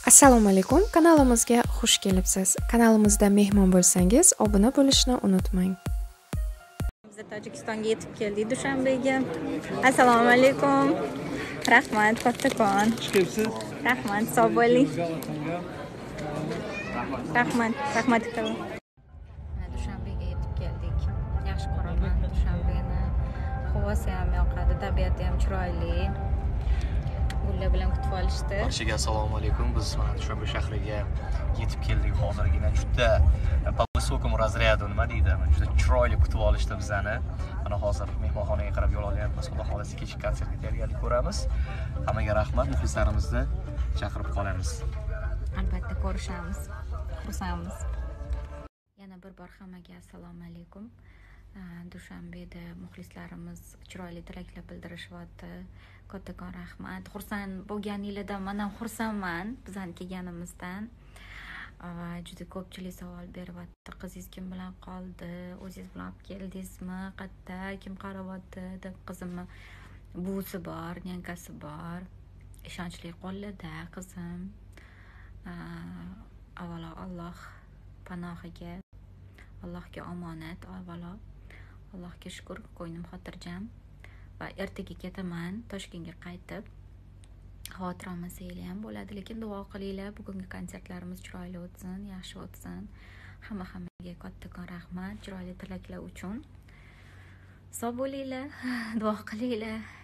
Assalomu alaykum, kanalimizga xush kelibsiz. Kanalimizda mehmon bo'lsangiz, obuna bo'lishni unutmang. Biz Tojikistonga yetib keldik Dushanbega. Assalomu alaykum. Rahmat, kattakon. Xush kelibsiz. Rahmat, sog' bo'ling. Rahmat. Dushanbega yetib keldik. Yaxshi ko'raman Dushanbeni. Havosi ham yoqadi, tabiati ham chiroyli. Gullar bilan kutib olishdi. Barchaga assalomu alaykum. Biz mana Dushanbe shahriga yetib keldik hozirgina. Juda по высокому разряду nima deydi? Juda chiroyli kutib olishdi bizani. Mana hozir mehmonxonaga qarab yo'l olyapmiz. Xudo xolasa kechki konsertga tayyorgarlik ko'ramiz. Hammaga rahmat, muxlislarimizni chaqirib qolamiz. Albatta ko'rishamiz. Xursandmiz. Yana bir bor hammaga assalomu alaykum. Dushanbeda muxlislarimiz chiroyli tilaklar bildirishyapti. Kattakon rahmat. Xursand bo'lganingizdan men ham xursandman bizani kelganimizdan. Juda ko'pchilik savol beryapti. Qizingiz kim bilan qoldi? O'zingiz bilan olib keldingizmi? Qayerda? Kim qaryapti deb qizimni buvisi bor, nyankasi bor. Ishonchli qo'lida qizim. Avvalo Alloh panohiga, Allohga omonat avvalo. Allohga shukr, ko'nglim xotirjam. Va ertaga ketaman Toshkentga qaytib. Xotiram ham bo'ladi, lekin duo qilinglar. Bugungi konsertlarimiz chiroyli o'tsin, yaxshi o'tsin. Hammaga kattakon rahmat, chiroyli tilaklar uchun. Sog' bo'linglar, duo qilinglar.